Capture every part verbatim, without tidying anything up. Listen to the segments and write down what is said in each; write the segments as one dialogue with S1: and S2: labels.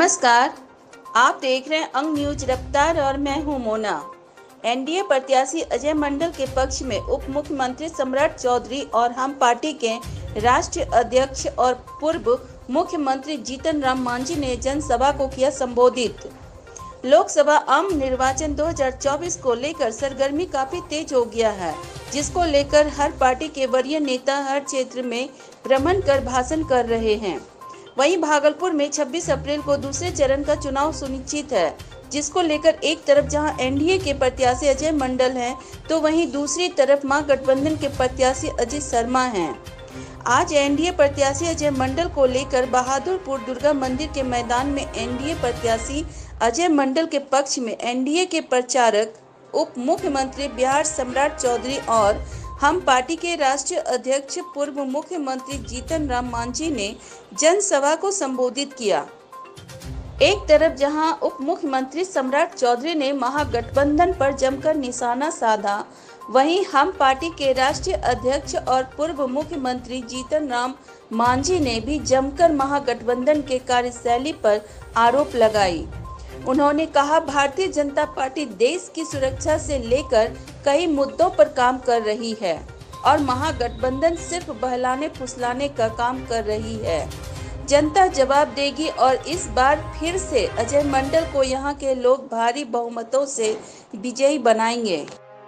S1: नमस्कार, आप देख रहे हैं अंग न्यूज रफ्तार और मैं हूं मोना। एनडीए प्रत्याशी अजय मंडल के पक्ष में उप मुख्यमंत्री सम्राट चौधरी और हम पार्टी के राष्ट्रीय अध्यक्ष और पूर्व मुख्यमंत्री जीतन राम मांझी ने जनसभा को किया संबोधित। लोकसभा आम निर्वाचन दो हज़ार चौबीस को लेकर सरगर्मी काफी तेज हो गया है, जिसको लेकर हर पार्टी के वरीय नेता हर क्षेत्र में भ्रमण कर भाषण कर रहे हैं। वहीं भागलपुर में छब्बीस अप्रैल को दूसरे चरण का चुनाव सुनिश्चित है, जिसको लेकर एक तरफ जहां एनडीए के प्रत्याशी अजय मंडल हैं, तो वहीं दूसरी तरफ महागठबंधन के प्रत्याशी अजीत शर्मा हैं। आज एनडीए प्रत्याशी अजय मंडल को लेकर बहादुरपुर दुर्गा मंदिर के मैदान में एनडीए प्रत्याशी अजय मंडल के पक्ष में एनडीए के प्रचारक उप मुख्यमंत्री बिहार सम्राट चौधरी और हम पार्टी के राष्ट्रीय अध्यक्ष पूर्व मुख्यमंत्री जीतन राम मांझी ने जनसभा को संबोधित किया। एक तरफ जहां उप मुख्यमंत्री सम्राट चौधरी ने महागठबंधन पर जमकर निशाना साधा, वहीं हम पार्टी के राष्ट्रीय अध्यक्ष और पूर्व मुख्यमंत्री जीतन राम मांझी ने भी जमकर महागठबंधन के कार्यशैली पर आरोप लगाई। उन्होंने कहा, भारतीय जनता पार्टी देश की सुरक्षा से लेकर कई मुद्दों पर काम कर रही है और महागठबंधन सिर्फ बहलाने फुसलाने का काम कर रही है। जनता जवाब देगी और इस बार फिर से अजय मंडल को यहां के लोग भारी बहुमतों से विजयी बनाएंगे।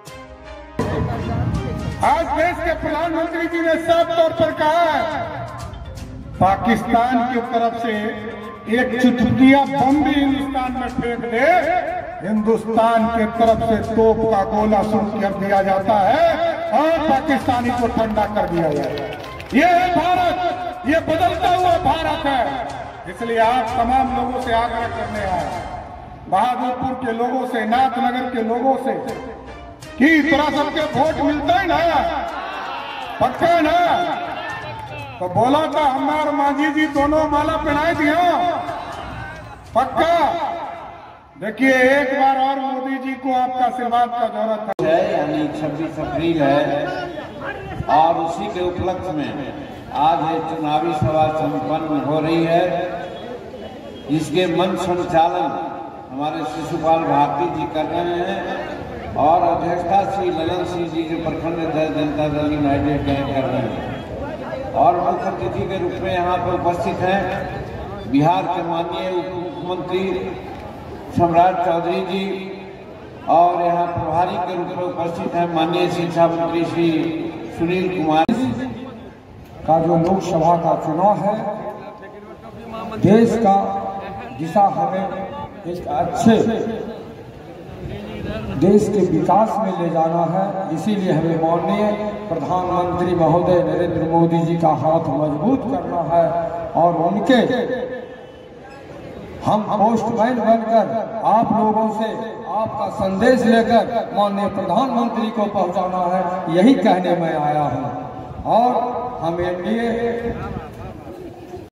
S2: आज देश के प्रधानमंत्री जी ने साफ तौर पर कहा है, पाकिस्तान की तरफ से एक चुटकिया बम भी हिंदुस्तान में फेंक दे, हिंदुस्तान के तरफ से तोप का गोला शुरू कर दिया जाता है और पाकिस्तानी को ठंडा कर दिया जाता है। ये है भारत, ये बदलता हुआ भारत है। इसलिए आप तमाम लोगों से आग्रह करने आए, बहादुरपुर के लोगों से, नाथनगर के लोगों से, कि तोरा सबके वोट मिलता है ना, पक्का ना? तो बोला था हमारे मांझी जी दोनों माला पहनाए दिया, पक्का? देखिए एक बार और मोदी जी को आपका आशीर्वाद का जरूरत
S3: है। यानी छब्बीस अप्रैल है और उसी के उपलक्ष्य में आज ये चुनावी सभा संपन्न हो रही है। इसके मंच संचालन हमारे शिशुपाल भारती जी कर रहे हैं और अध्यक्षता श्री ललन सिंह जी जो प्रखंड जनता दल यूनाइटेड के कर रहे हैं और मुख्य अतिथि के रूप में यहाँ पर उपस्थित हैं बिहार के माननीय उप मुख्यमंत्री सम्राट चौधरी जी और यहाँ प्रभारी के रूप में उपस्थित हैं माननीय शिक्षा मंत्री श्री सुनील कुमार।
S4: का जो लोकसभा का चुनाव है, देश का दिशा हमें एक अच्छे देश के विकास में ले जाना है। इसीलिए हमें माननीय प्रधानमंत्री महोदय नरेंद्र मोदी जी का हाथ मजबूत करना है और उनके हम पोस्टमैन बनकर आप लोगों से आपका संदेश लेकर माननीय प्रधानमंत्री को पहुंचाना है, यही कहने में आया हूं। और हम एनडीए